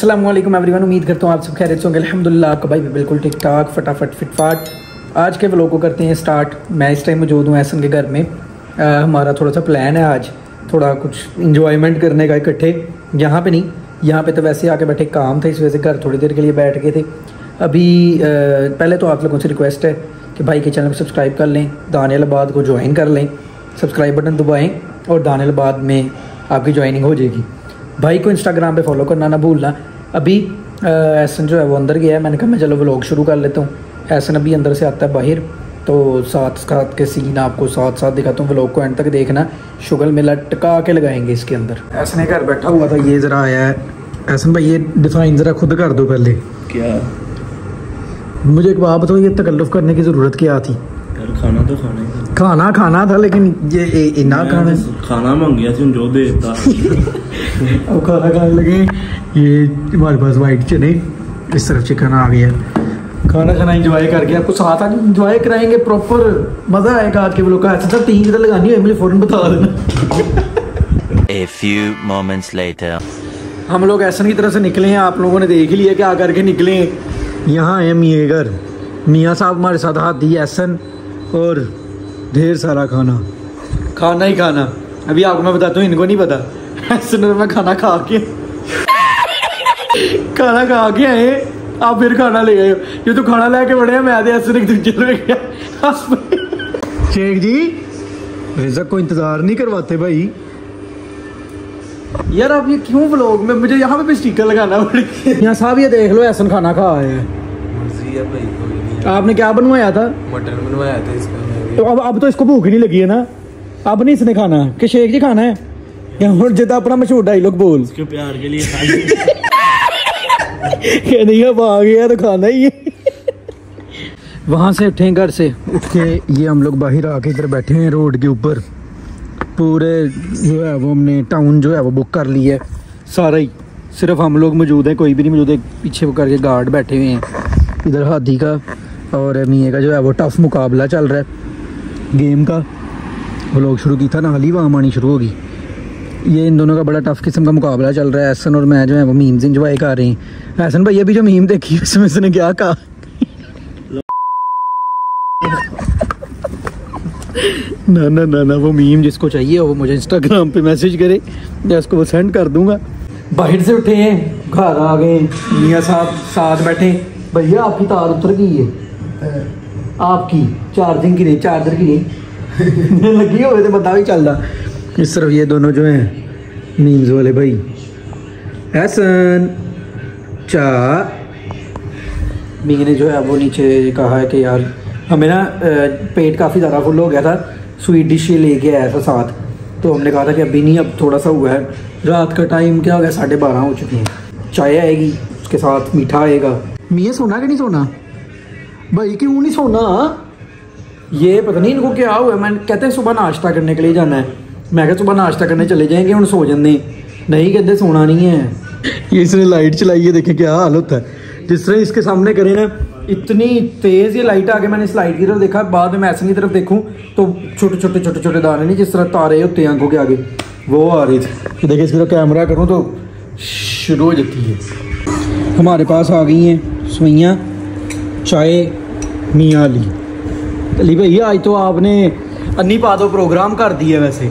अस्सलाम वालेकुम एवरीवन, उम्मीद करता हूँ आप सब खैरियत से होंगे। अल्हम्दुलिल्लाह आपका भाई भी बिल्कुल ठीक ठाक, फटाफट फिटफाट। आज के व्लॉग को करते हैं स्टार्ट। मैं इस टाइम मौजूद हूँ एहसन के घर में। हमारा थोड़ा सा प्लान है आज थोड़ा कुछ इंजॉयमेंट करने का इकट्ठे। यहाँ पे नहीं, यहाँ पे तो वैसे आके बैठे काम था, इस वजह से घर थोड़ी देर के लिए बैठ गए थे। अभी पहले तो आप लोगों से रिक्वेस्ट है कि भाई के चैनल को सब्सक्राइब कर लें, दानियालाबाद को ज्वाइन कर लें, सब्सक्राइब बटन दबाएँ और दानियालाबाद में आपकी ज्वाइनिंग हो जाएगी। भाई को इंस्टाग्राम पे फॉलो करना ना भूलना। अभी एहसन जो है वो अंदर गया है, मैंने कहा मैं चलो व्लॉग शुरू कर लेता हूँ। एहसन अभी अंदर से आता है बाहर, तो साथ साथ के सीन आपको साथ साथ दिखाता हूँ। व्लॉग को एंड तक देखना, शुगल में लटका के लगाएंगे इसके अंदर। एहसन घर बैठा हुआ था, ये ज़रा आया है। एहसन भाई ये डिज़ाइन ज़रा खुद कर दो पहले। क्या? मुझे एक बात बताओ, ये तकल्लुफ़ करने की ज़रूरत क्या थी? खाना तो खाना ही था, खाना था, लेकिन ये इतना खाना मांग गया थी, जो देता अब खाना खाने लगे। ये हमारे पास वाइट चने, इस तरफ चिकन आ गया। खाना खाना इंजॉय करके आपको साथ आज इंजॉय कराएंगे, प्रॉपर मज़ा आएगा आज के व्लॉग का। ऐसा सब 3 लगानी है, मुझे फ़ौरन बता देना। A few moments later. हम लोग एहसन की तरफ से निकले हैं, आप लोगों ने देख ही लिया क्या करके निकले। यहाँ है मियाँ घर, मियाँ साहब हमारे साथ हाथ दी, एहसन और ढेर सारा खाना ही खाना। अभी आपको मैं बताता हूँ, इनको नहीं पता। एहसन और मैं खाना खा के आए, आप फिर खाना ले गए। ये तो खाना लेके बड़े हैं, मैं आधे एहसन एक दूसरे में गया। शेख जी रिज़्क़ को इंतज़ार नहीं करवाते भाई यार। आप ये क्यों व्लॉग में, मुझे यहाँ पे भी स्टिकर लगाना पड़ेगा। यहाँ साहब ये देख लो, एहसन खाना खा आए हैं। मर्जी है भाई। आपने क्या बनवाया था? मटन बनवाया था इसका। तो अब तो इसको भूख ही नहीं लगी है ना, अब नहीं इसने खाना कि शेख जी खाना है। जितना अपना मशहूर डायलॉग बोल, उसके प्यार के लिए नहीं अब आ गया तो खाना ही है। वहाँ से उठे, घर से उठ के ये हम लोग बाहर आके इधर बैठे हैं रोड के ऊपर। पूरे जो है वो हमने टाउन जो है वो बुक कर लिया है सारा ही, सिर्फ हम लोग मौजूद हैं, कोई भी नहीं मौजूद है। पीछे वो करके गार्ड बैठे हुए हैं। इधर हाथी का और मियाँ का जो है वो टफ मुकाबला चल रहा है गेम का। वो लोग शुरू की था ना, हाल ही वहाँ आनी शुरू होगी। ये इन दोनों का बड़ा टफ किस्म का मुकाबला चल रहा है। एहसन और मैं जो है वो मीम्स इंजॉय कर रहे हैं। एहसन भाई अभी जो मीम देखी उसमें उसने क्या कहा? ना वो मीम जिसको चाहिए वो मुझे इंस्टाग्राम पे मैसेज करे, मैं उसको वो सेंड कर दूंगा। बाहर से उठे हैं, घर आ गए, मियाँ साहब साथ बैठे। भैया आपकी तार उतर गई है, आपकी चार्जिंग की नहीं, चार्जर की नहीं लगी हुए तो बता भी चल रहा। इस तरफ ये दोनों जो हैं मीम्स वाले भाई। एहसन चा मियाँ ने जो है वो नीचे कहा है कि यार हमें ना पेट काफ़ी ज़्यादा फुल हो गया था, स्वीट डिश लेके आया था साथ। तो हमने कहा था कि अभी नहीं, अब थोड़ा सा हुआ है। रात का टाइम क्या हो गया, 12:30 हो चुके हैं। चाय आएगी, उसके साथ मीठा आएगा। मियाँ सोना कि नहीं सोना? भाई क्यों नहीं सोना? ये पता नहीं इनको क्या हुआ। मैं कहते हैं सुबह नाश्ता करने के लिए जाना है, मैं क्या सुबह नाश्ता करने चले जाएंगे, उन सो जाने नहीं, कहते सोना नहीं है। ये इसने लाइट चलाई है, देखे क्या हाल होता है। जिस तरह इसके सामने करें ना, इतनी तेज़ ये लाइट आके मैंने इस लाइट की तरफ देखा, बाद में मैं ऐसे की तरफ देखूं तो छोटे छोटे दाने नहीं, जिस तरह तारे होते हैं आंखों के आगे, वो आ रही थी। देखिए इसकी तरफ कैमरा करूँ तो शुरू हो जाती है। हमारे पास आ गई हैं सुइयाँ, चाय मियाँ अली भैया। आज तो आपने अन्नी पादो प्रोग्राम कर दिया। वैसे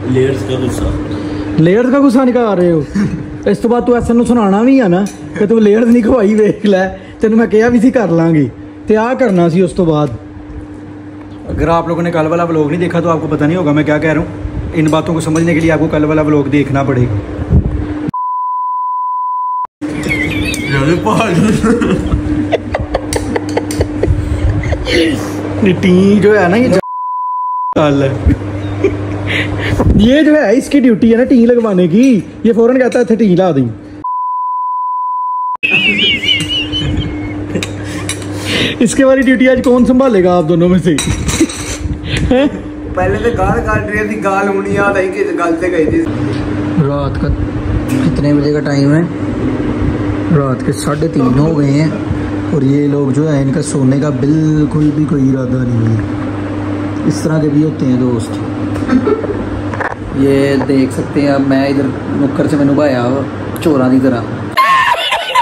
लेयर्स का गुस्सा निकाल रहे हो। इस तो बाद तू ऐसा नूं सुनाना भी है ना कि तू लेयर्स नहीं खवाई, वेख लै तेन मैं कहा भी सी कर लाँगी, तो आ करना सी। उस तो बाद अगर आप लोगों ने कल वाला व्लॉग नहीं देखा तो आपको पता नहीं होगा मैं क्या कह रहा हूँ। इन बातों को समझने के लिए आपको कल वाला व्लॉग देखना पड़ेगा। टी जो है ना, ये जो है इसकी ड्यूटी है ना टी लगवाने की। ये फौरन कहता है टी ला दी। इसके वाली ड्यूटी आज कौन संभालेगा आप दोनों में से? पहले तो गाल काट रही थी, गाल होनी याद आई कि गाल से गई थी। रात का कितने बजे का टाइम है? रात के 3:30 हो गए हैं और ये लोग जो है इनका सोने का बिल्कुल भी कोई इरादा नहीं है। इस तरह के भी होते हैं दोस्त। ये देख सकते हैं आप, मैं इधर नुक्कर से मैंने भाया चोरा की तरह।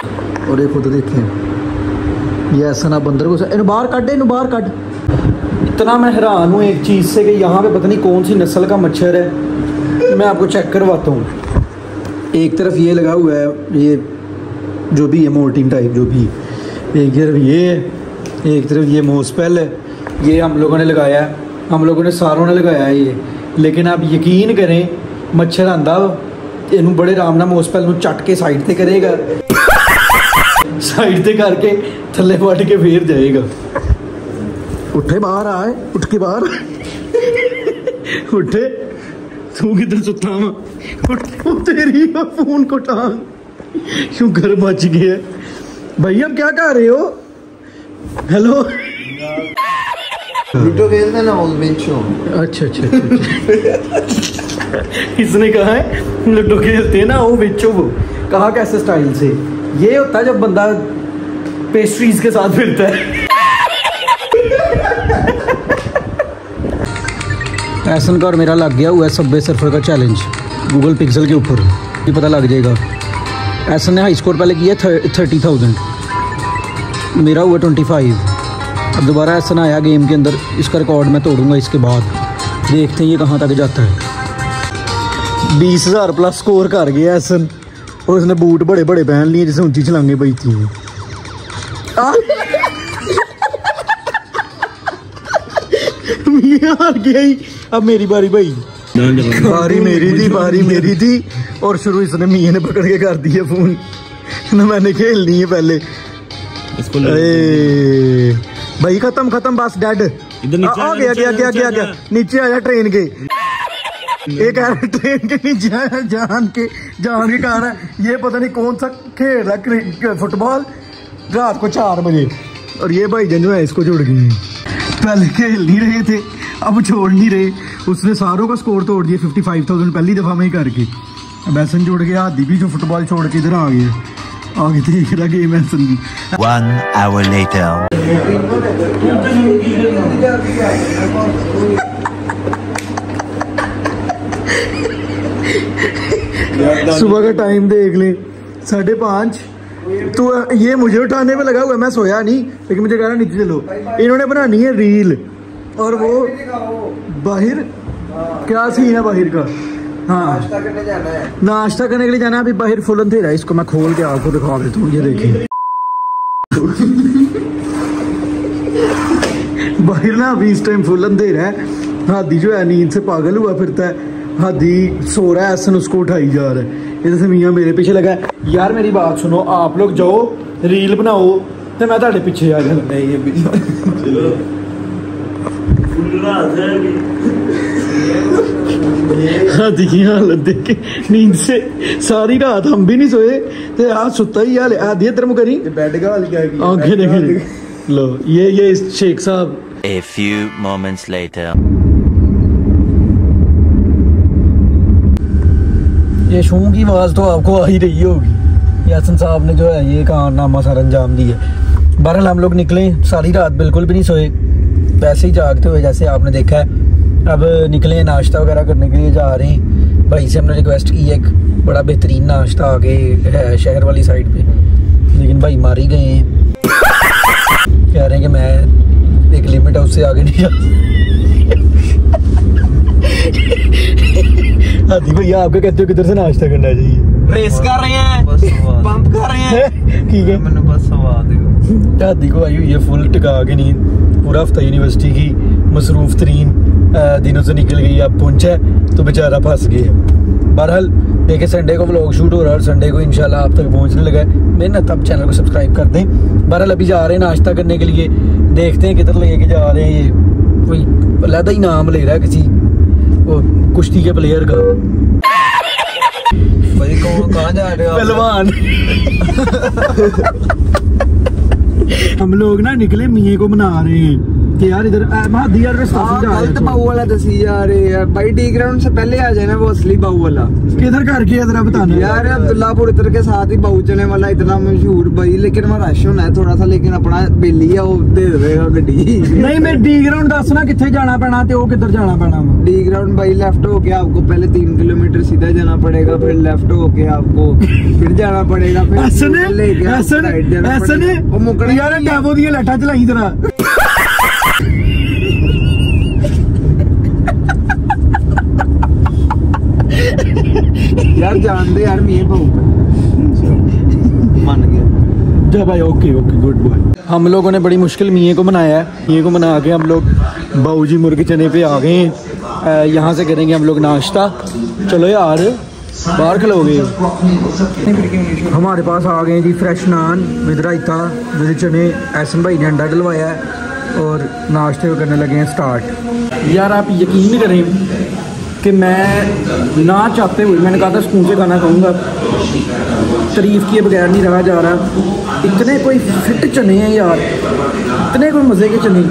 और ये खुद देखें ये ऐसा ना बंदर को इन बाहर काट। इतना मैं हैरान हूँ एक चीज़ से कि यहाँ पे पता नहीं कौन सी नस्ल का मच्छर है। मैं आपको चेक करवाता हूँ। एक तरफ ये लगा हुआ है, ये जो भी है मोर्टीन टाइप जो भी, एक तरफ ये है, एक तरफ ये मोस्पेल है। ये हम लोगों ने लगाया है, हम लोगों ने सारों ने लगाया है ये। लेकिन आप यकीन करें मच्छर आंदा इनू बड़े आराम नाल मोस्पेल नू चट के साइड ते करेगा साइड ते करके थल्ले वट के फिर जाएगा। उठे बाहर आए, उठ के बाहर उठे, तू किधर सुता वा, तेरी फोन को टांग क्यों घर बच गया। भैया क्या कर रहे हो? हेलो लूडो खेलते ना उस बेचो। अच्छा किसने कहा है लूडो खेलते हैं ना वो बेचो? वो कहा कैसे स्टाइल से? ये होता है जब बंदा पेस्ट्रीज के साथ फिरता है। ऐसन का और मेरा लग गया हुआ है सबवे सर्फर का चैलेंज गूगल पिक्सल के ऊपर, ये पता लग जाएगा। ऐसन ने हाई स्कोर पहले किया 30,000, मेरा हुआ 25। अब दोबारा ऐसा आया गेम के अंदर, इसका रिकॉर्ड मैं तोड़ूंगा इसके बाद। देखते हैं ये कहाँ तक जाता है। 20,000 प्लस स्कोर कर गया ऐसन, और उसने बूट बड़े बड़े पहन लिए जैसे ऊंची छलांगे पई थी। हार गया ही। अब मेरी बारी भाई, बारी मेरी थी और शुरू इसने मियाँ ने पकड़ के कर दिया फोन ना, मैंने खेलनी है पहले। भाई खत्म बस डेड। आ गया नीचे आया ट्रेन के। एक ट्रेन के नीचे आया जान के कह रहा है ये पता नहीं कौन सा खेल रहा है फुटबॉल रात को 4 बजे। और ये भाई जो है इसको जुड़ गए, पहले खेल नहीं रहे थे अब छोड़ नहीं रहे। उसने सारों का स्कोर तोड़ दिया 55,000 पहली दफा में ही करके। अब ऐसन जोड़ गया आदि भी जो फुटबॉल छोड़ के इधर आ गया, आगे देख रहा गेम ऐसन। 1 hour later. सुबह का टाइम देख ले 5:30। तो ये मुझे उठाने पे लगा हुआ, मैं सोया नहीं लेकिन मुझे कह रहा नीचे चलो। इन्होंने बनानी है रील और वो बाहर क्या सीन है बाहर का। हाँ नाश्ता करने के लिए जाना है। अभी बाहर फुल अंधेरा है, इसको मैं खोल के आपको दिखा देता हूँ। ये देखिए बाहर ना अभी इस टाइम फुल अंधेरा है। हादी जो है नींद से पागल हुआ फिरता है, हादी सो रहा है, ऐसा उसको उठाई जा रहा है। जैसे मियाँ मेरे पीछे लगा है। यार मेरी बात सुनो, आप लोग जाओ रील बनाओ तो मैं ताड़े पीछे आ जाना। हादी की हालत देख के नींद से सारी रात हम भी नहीं सोए तो आज सुता ही हाल। आधी तरफ करी बेड का हाल क्या है? आंखें देख लो। ये शेख साहब। A few moments later. ये शूं की आवाज़ तो आपको आ ही रही होगी। यासिन साहब ने जो है ये कारनामा सारा अंजाम दिया। बहरहाल हम लोग निकले, सारी रात बिल्कुल भी नहीं सोए, वैसे ही जागते हुए जैसे आपने देखा है। अब निकले नाश्ता वगैरह करने के लिए जा रहे हैं। भाई से हमने रिक्वेस्ट की है, एक बड़ा बेहतरीन नाश्ता आगे है शहर वाली साइड पे, लेकिन भाई मार ही गए हैं। कह रहे हैं कि मैं एक लिमिट है उससे आगे नहीं जा। हादी भैया आपको कहते हो किधर से नाश्ता करना चाहिए? रेस कर रहे हैं, पंप कर रहे हैं। ठीक है मैंने बस सवा दे। हादी को आई हुई है फुल टिका के नींद। पूरा हफ्ता यूनिवर्सिटी की मसरूफ तरीन दिनों से निकल गई। अब पहुंचा तो बेचारा फंस गया। बहरहाल देखिए संडे को व्लॉग शूट हो रहा है और संडे को इंशाल्लाह आप तक पहुंचने लगा है। मेहनत अब चैनल को सब्सक्राइब कर दें। बहरहाल अभी जा रहे हैं नाश्ता करने के लिए, देखते हैं किधर लेके जा रहे हैं। ये कोई अलग ही नाम ले रहा है किसी वो कुश्ती के प्लेयर का। भाई कहाँ जा रहे हो? पहलवान। हम लोग ना निकले मियाँ को मना रहे हैं कि यार इधर महादी यार रास्ता जा रहा है गलत बाऊ वाला दसी जा रहे हैं भाई। डी ग्राउंड से पहले आ जाए ना वो असली बाऊ वाला। किधर करके इधर बताना यार अब्दुल्लापुर इधर के साथ ही बाऊ चने वाला इतना मशहूर भाई, लेकिन वहाँ रश होना है थोड़ा सा, लेकिन अपना बेली है वो दे देगा गड्डी। नहीं मैं डी ग्राउंड दसना कितने जाना पैना ते वो किधर जाना पैना। डी ग्राउंड भाई लेफ्ट होके आपको पहले 3 किलोमीटर सीधा जाना पड़ेगा, फिर लेफ्ट होके आपको फिर जाना पड़ेगा, फिर वो मुकड़े यार डेवो दी लाठा चलाई जरा। यार जान दे यार मैं भाऊ मान गया। जा भाई ओके ओके गुड बॉय। हम लोगों ने बड़ी मुश्किल मियाँ को मनाया है। मियाँ को मना के हम लोग बाऊजी मुर्गे चने पे आ गए हैं। यहाँ से करेंगे हम लोग नाश्ता। चलो यार बाहर खलोगे। हमारे पास आ गए जी fresh naan with raita with चने। एहसन भाई ने अंडा डलवाया है और नाश्ते को करने लगे हैं स्टार्ट। यार आप यकीन नहीं करें कि मैं ना चाहते हुए मैंने कहा था स्पून से खाना खाऊंगा, तारीफ़ किए बगैर नहीं रहा जा रहा। इतने कोई फिट चने हैं यार, इतने कोई मज़े के चने।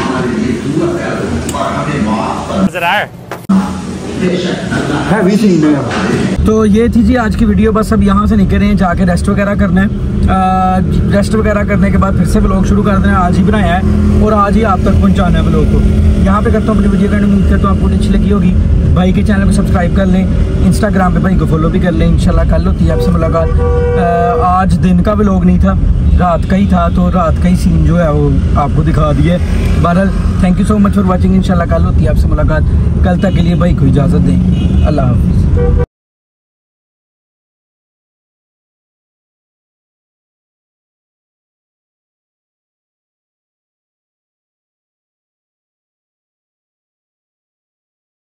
हैवी सीन है। तो ये थी जी आज की वीडियो। बस अब यहाँ से निकल रहे हैं, जाके रेस्ट वगैरह करना है। रेस्ट वगैरह करने के बाद फिर से व्लॉग शुरू कर देना। आज ही बनाया है और आज ही आप तक पहुँचाना है व्लॉग को। यहाँ पे करता हूँ अपनी वीडियो करने उम्मीद करता हूँ आपको अच्छी लगी होगी। भाई के चैनल को सब्सक्राइब कर लें, इंस्टाग्राम पे भाई को फॉलो भी कर लें। इंशाल्लाह कल होती है आपसे मुलाकात। आज दिन का व्लॉग नहीं था, रात का ही था, तो रात का ही सीन जो है वो आपको दिखा दिया। बहरहाल thank you so much for watching. इंशाल्लाह कल होती है आपसे मुलाकात। कल तक के लिए भाई को इजाज़त दें। अल्लाह हाफिज़।